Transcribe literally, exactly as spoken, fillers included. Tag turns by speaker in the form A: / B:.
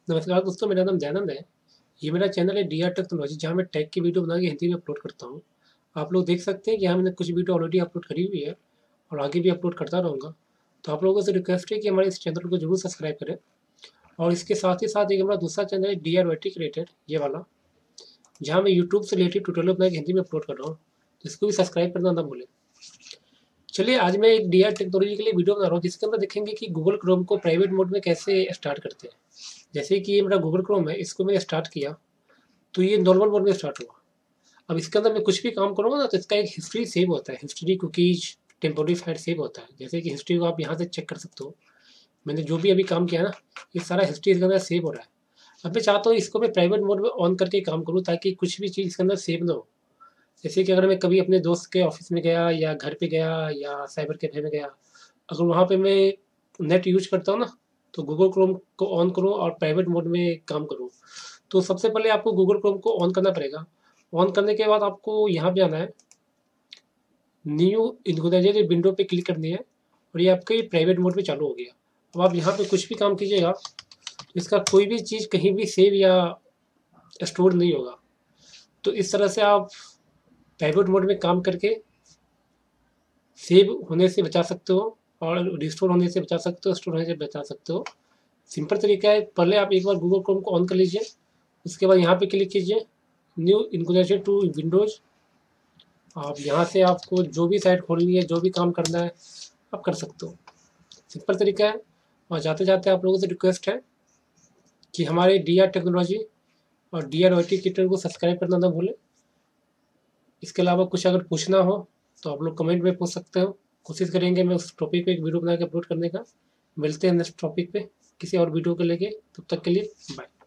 A: नमस्कार दोस्तों, मेरा नाम दयानंद है। ये मेरा चैनल है डी आर टेक्नोलॉजी, जहाँ मैं टेक की वीडियो बना के हिंदी में अपलोड करता हूँ। आप लोग देख सकते हैं कि यहाँ मैंने कुछ वीडियो ऑलरेडी अपलोड करी हुई है और आगे भी अपलोड करता रहूँगा। तो आप लोगों से रिक्वेस्ट है कि हमारे इस चैनल को जरूर सब्सक्राइब करें। और इसके साथ ही साथ एक हमारा दूसरा चैनल है D R Y T related, ये वाला, जहाँ मैं यूट्यूब से रिलेटेड ट्यूटोरियल बना के हिंदी में अपलोड कर रहा हूँ। तो इसको भी सब्सक्राइब करना ना भूलें। चलिए, आज मैं एक डी आर टेक्नोलॉजी के लिए वीडियो बना रहा हूँ, जिसके अंदर देखेंगे कि गूगल क्रोम को प्राइवेट मोड में कैसे स्टार्ट करते हैं। जैसे कि ये मेरा गूगल क्रोम है, इसको मैंने स्टार्ट किया तो ये नॉर्मल मोड में स्टार्ट हुआ। अब इसके अंदर मैं कुछ भी काम करूँगा ना, तो इसका एक हिस्ट्री सेव होता है। History cookies temporary file save होता है। जैसे कि हिस्ट्री को आप यहाँ से चेक कर सकते हो। मैंने जो भी अभी काम किया ना, ये सारा हिस्ट्री इसके अंदर सेव हो रहा है। अब मैं चाहता हूँ इसको मैं प्राइवेट मोड में ऑन करके काम करूँ, ताकि कुछ भी चीज़ इसके अंदर सेव ना हो। जैसे कि अगर मैं कभी अपने दोस्त के ऑफिस में गया या घर पे गया या साइबर कैफे में गया, अगर वहाँ पे मैं नेट यूज करता हूँ ना, तो गूगल क्रोम को ऑन करूँ और प्राइवेट मोड में काम करूँ, तो सबसे पहले आपको गूगल क्रोम को ऑन करना पड़ेगा। ऑन करने के बाद आपको यहाँ पे आना है, न्यू इन्क्लूडेड विंडो पे क्लिक करनी है और ये आपके प्राइवेट मोड में चालू हो गया। अब आप यहाँ पे कुछ भी काम कीजिएगा, तो इसका कोई भी चीज़ कहीं भी सेव या स्टोर नहीं होगा। तो इस तरह से आप प्राइवेट मोड में काम करके सेव होने से बचा सकते हो और रिस्टोर होने से बचा सकते हो, स्टोर होने से बचा सकते हो। सिंपल तरीका है, पहले आप एक बार गूगल क्रोम को ऑन कर लीजिए, उसके बाद यहाँ पे क्लिक कीजिए, न्यू इंक्लूडेड टू विंडोज। आप यहाँ से आपको जो भी साइट खोलनी है, जो भी काम करना है, आप कर सकते हो। सिंपल तरीका है। और जाते जाते आप लोगों से रिक्वेस्ट है कि हमारे डी आर टेक्नोलॉजी और D R Y T channel को सब्सक्राइब करना ना भूलें। इसके अलावा कुछ अगर पूछना हो तो आप लोग कमेंट में पूछ सकते हो। कोशिश करेंगे मैं उस टॉपिक पे एक वीडियो बना के अपलोड करने का। मिलते हैं नेक्स्ट टॉपिक पे किसी और वीडियो को लेके। तब तक के लिए बाय।